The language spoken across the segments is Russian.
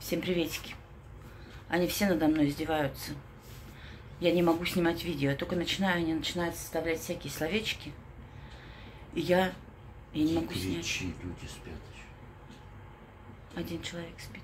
Всем приветики. Они все надо мной издеваются. Я не могу снимать видео. Я только начинаю, они начинают составлять всякие словечки. И я не могу снять. Люди спят еще. Один человек спит.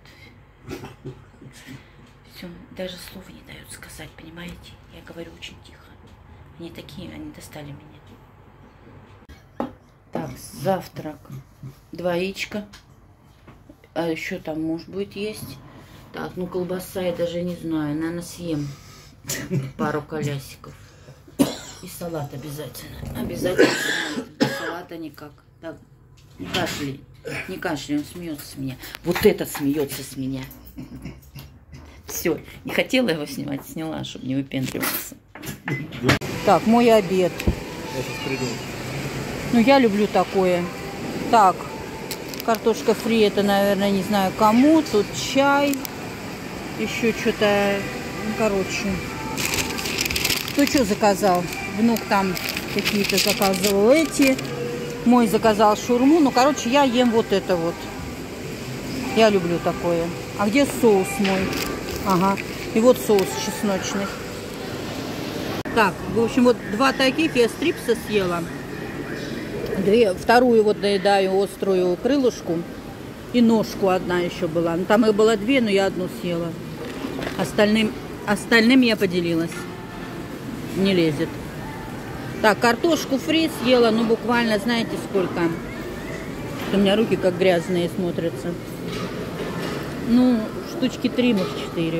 Все, даже слова не дают сказать, понимаете? Я говорю очень тихо. Они такие, они достали меня. Так, завтрак. 2 яичка. А еще там муж будет есть. Так, ну колбаса я даже не знаю. Наверное, съем пару колясиков. И салат обязательно. Обязательно салат. Без салата никак. Так, не кашляй. Не кашляй, он смеется с меня. Вот этот смеется с меня. Все, не хотела его снимать, сняла, чтобы не выпендриваться. Так, мой обед. Я сейчас приду. Ну, я люблю такое. Так, картошка фри, это, наверное, не знаю кому. Тут чай. Еще что-то, ну, короче. Кто что заказал? Внук там какие-то заказывал эти. Мой заказал шаурму. Ну, короче, я ем вот это вот. Я люблю такое. А где соус мой? Ага. И вот соус чесночный. Так, в общем, вот 2 таких я стрипса съела. Вторую вот доедаю острую крылышку. И ножку одна еще была. Ну, там их было 2, но я одну съела. Остальным я поделилась. Не лезет. Так, картошку фри съела, ну буквально, знаете, сколько? У меня руки как грязные смотрятся. Ну, штучки 3, может 4.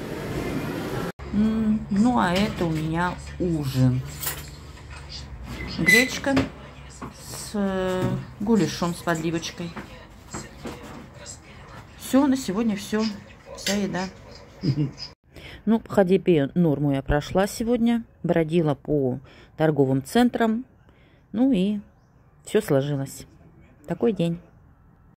Ну, а это у меня ужин. Гречка с гуляшом, с подливочкой. Все, на сегодня все. Вся еда. Ну, по ходьбе норму я прошла сегодня. Бродила по торговым центрам. Ну и все сложилось. Такой день.